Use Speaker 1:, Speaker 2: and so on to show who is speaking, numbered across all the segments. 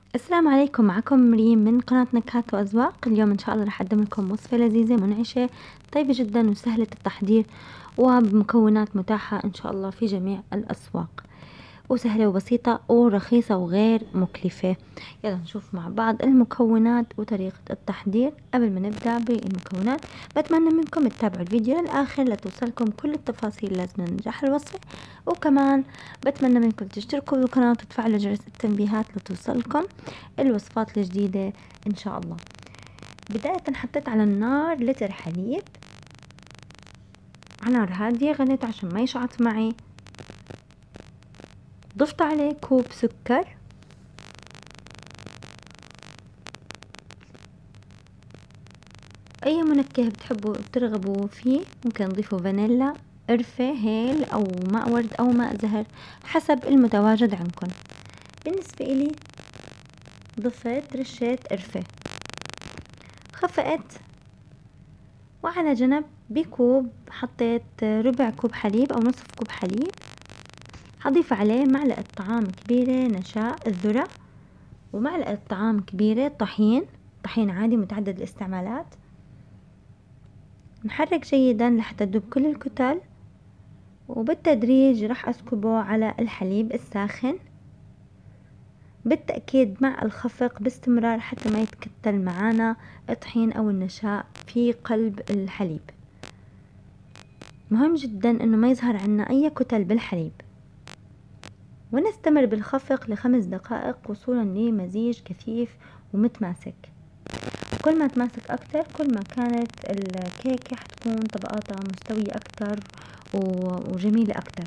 Speaker 1: السلام عليكم، معكم مريم من قناة نكهات وأذواق. اليوم إن شاء الله راح أقدم لكم وصفة لذيذة منعشة طيبة جدا وسهلة التحضير وبمكونات متاحة إن شاء الله في جميع الأسواق، وسهلة وبسيطة ورخيصة وغير مكلفة. يلا نشوف مع بعض المكونات وطريقة التحضير. قبل ما نبدأ بالمكونات بتمنى منكم تتابعوا الفيديو للآخر لتوصلكم كل التفاصيل لازم ننجح الوصفة، وكمان بتمنى منكم تشتركوا بالقناة وتفعلوا جرس التنبيهات لتوصلكم الوصفات الجديدة إن شاء الله. بداية حطيت على النار لتر حليب على نار هادية، غليت عشان ما يشعط معي. ضفت عليه كوب سكر، اي منكه بتحبوا بترغبوا فيه، ممكن تضيفوا فانيلا، قرفة، هيل او ماء ورد او ماء زهر حسب المتواجد عندكم. بالنسبة لي ضفت رشة قرفة، خفقت. وعلى جنب بكوب حطيت ربع كوب حليب او نصف كوب حليب. هضيف عليه معلقة طعام كبيرة نشاء الذرة، ومعلقة طعام كبيرة طحين عادي متعدد الاستعمالات. نحرك جيدا لحتى تذوب كل الكتل، وبالتدريج راح اسكبه على الحليب الساخن، بالتأكيد مع الخفق باستمرار حتى ما يتكتل معانا الطحين او النشاء في قلب الحليب. مهم جدا انه ما يظهر عنا اي كتل بالحليب، ونستمر بالخفق ل5 دقائق وصولا لمزيج كثيف ومتماسك. كل ما تماسك اكتر كل ما كانت الكيكة حتكون طبقاتها مستوية اكتر وجميلة اكتر.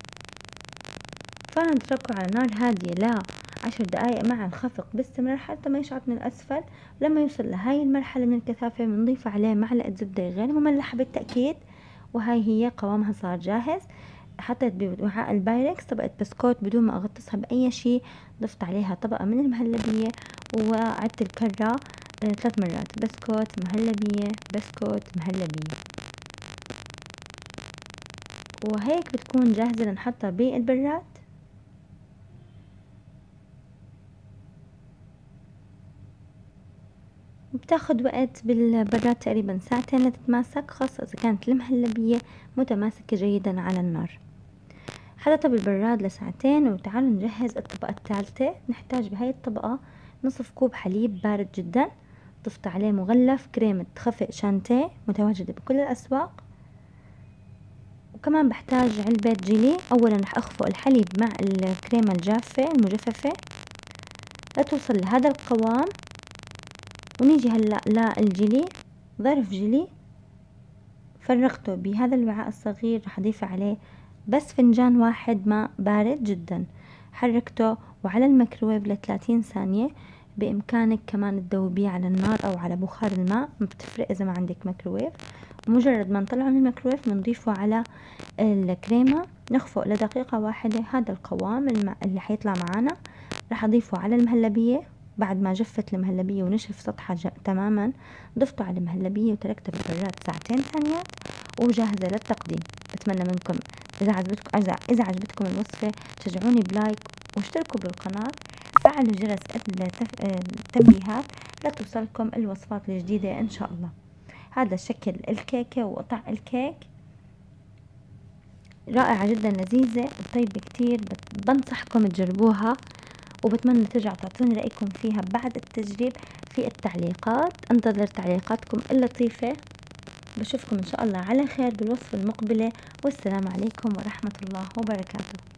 Speaker 1: فانا نتركه على نار هادية ل10 دقائق مع الخفق باستمرار حتى ما يشعط من الاسفل. لما يوصل لهاي المرحلة من الكثافة بنضيف عليه معلقة زبدة غير مملحة بالتأكيد، وهاي هي قوامها صار جاهز. حطيت بوعاء البايركس طبقة بسكوت بدون ما اغطسها باي شيء، ضفت عليها طبقة من المهلبية وعدت الكرة 3 مرات، بسكوت مهلبية بسكوت مهلبية، وهيك بتكون جاهزة لنحطها بالبراد. بتاخد وقت بالبراد تقريبا ساعتين لتتماسك، خاصة اذا كانت المهلبية متماسكة جيدا على النار. حطيتها بالبراد لساعتين، وتعالوا نجهز الطبقة الثالثة. نحتاج بهاي الطبقة نصف كوب حليب بارد جدا، ضفت عليه مغلف كريمة خفق شانتيه متواجدة بكل الأسواق، وكمان بحتاج علبة جيلي. أولا رح أخفق الحليب مع الكريمة الجافة المجففة لتوصل لهذا القوام، ونيجي هلأ للجيلي. ظرف جيلي فرغته بهذا الوعاء الصغير، رح أضيف عليه بس فنجان واحد ماء بارد جدا، حركته وعلى الميكروويف ل30 ثانية. بإمكانك كمان تذوبيه على النار أو على بخار الماء، ما بتفرق إذا ما عندك ميكروويف. ومجرد ما نطلعه من الميكروويف بنضيفه على الكريمة، نخفق لدقيقة واحدة. هذا القوام اللي حيطلع معانا رح أضيفه على المهلبية. بعد ما جفت المهلبية ونشف سطحها تماما، ضفته على المهلبية وتركته بالبراد ساعتين ثانيات وجاهزة للتقديم. بتمنى منكم إذا عجبتكم الوصفة تشجعوني بلايك واشتركوا بالقناة، فعلوا جرس التنبيهات لتوصلكم الوصفات الجديدة إن شاء الله. هذا شكل الكيكة وقطع الكيك رائعة جدا، لذيذة وطيبة كتير. بنصحكم تجربوها، وبتمنى ترجعوا تعطوني رأيكم فيها بعد التجريب في التعليقات. انتظر تعليقاتكم اللطيفة. بشوفكم إن شاء الله على خير بالوصفة المقبلة، والسلام عليكم ورحمة الله وبركاته.